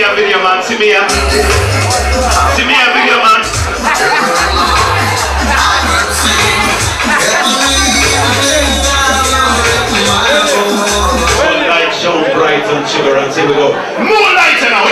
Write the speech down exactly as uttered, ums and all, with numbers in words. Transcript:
a video, man. See me here. See me a video, man. Moonlight show bright and sugar, and here we go. Moonlight now.